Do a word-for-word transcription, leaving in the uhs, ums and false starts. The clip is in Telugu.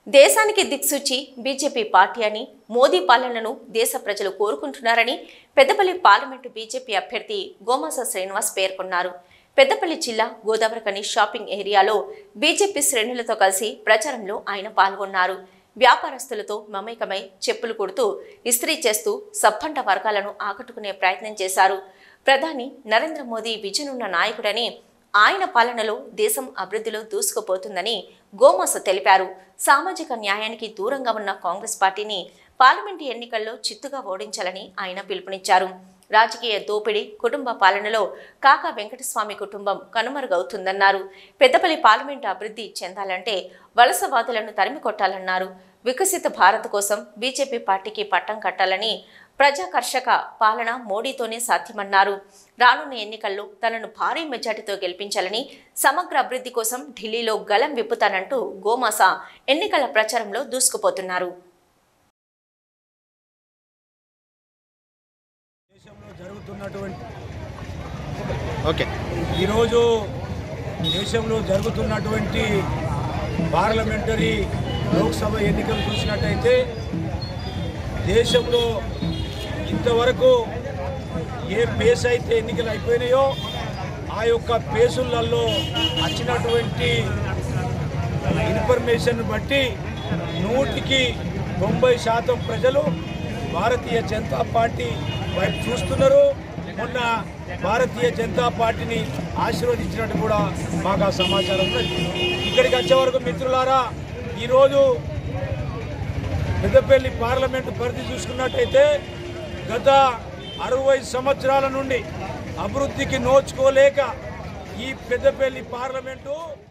దేశానికి దిక్సూచి బీజేపీ పార్టీ అని, మోదీ పాలనను దేశ ప్రజలు కోరుకుంటున్నారని పెద్దపల్లి పార్లమెంటు బీజేపీ అభ్యర్థి గోమాస శ్రీనివాస్ పేర్కొన్నారు. పెద్దపల్లి జిల్లా గోదావరిఖని షాపింగ్ ఏరియాలో బీజేపీ శ్రేణులతో కలిసి ప్రచారంలో ఆయన పాల్గొన్నారు. వ్యాపారస్తులతో మమేకమై చెప్పులు కొడుతూ ఇస్త్రీ చేస్తూ సబ్బండ వర్గాలను ఆకట్టుకునే ప్రయత్నం చేశారు. ప్రధాని నరేంద్ర మోదీ విజన్ ఉన్న నాయకుడని, ఆయన పాలనలో దేశం అభివృద్ధిలో దూసుకుపోతుందని గోమాస తెలిపారు. సామాజిక న్యాయానికి దూరంగా ఉన్న కాంగ్రెస్ పార్టీని పార్లమెంటు ఎన్నికల్లో చిత్తుగా ఓడించాలని ఆయన పిలుపునిచ్చారు. రాజకీయ దోపిడీ, కుటుంబ పాలనలో కాకా వెంకటస్వామి కుటుంబం కనుమరుగవుతుందన్నారు. పెద్దపల్లి పార్లమెంటు అభివృద్ధి చెందాలంటే వలసవాదులను తరిమి కొట్టాలన్నారు. వికసిత భారత్ కోసం బీజేపీ పార్టీకి పట్టం కట్టాలని, ప్రజాకర్షక పాలన మోడీతోనే సాధ్యమన్నారు. రానున్న ఎన్నికల్లో తనను భారీ మెజార్టీతో గెలిపించాలని, సమగ్ర అభివృద్ధి కోసం ఢిల్లీలో గలం విప్పుతానంటూ గోమాస ఎన్నికల ప్రచారంలో దూసుకుపోతున్నారు. ఈరోజు దేశంలో జరుగుతున్నటువంటి పార్లమెంటరీ లోక్సభ ఎన్నికలు చూసినట్టయితే దేశంలో ఇంతవరకు ఏ పేస్ అయితే ఎన్నికలు అయిపోయినాయో ఆ యొక్క పేసులలో వచ్చినటువంటి ఇన్ఫర్మేషన్ బట్టి నూటికి తొంభై శాతం ప్రజలు భారతీయ జనతా పార్టీ వైపు చూస్తున్నారు. మొన్న భారతీయ జనతా పార్టీని ఆశీర్వదించినట్టు కూడా మాకు ఆ సమాచారం ఉన్నది. ఇక్కడికి వచ్చే వరకు మిత్రులారా, ఈరోజు పెద్దపల్లి పార్లమెంటు పరిధి చూసుకున్నట్టయితే గత అరవై సంవత్సరాల నుండి అభివృద్ధికి నోచుకోలేక ఈ పెద్దపల్లి పార్లమెంటు